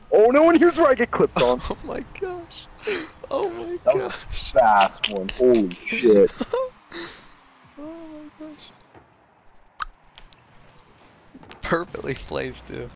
Oh no, and here's where I get clipped on. Oh my gosh. Oh my That was gosh. a fast one. Holy shit. Oh my gosh. Perfectly placed too.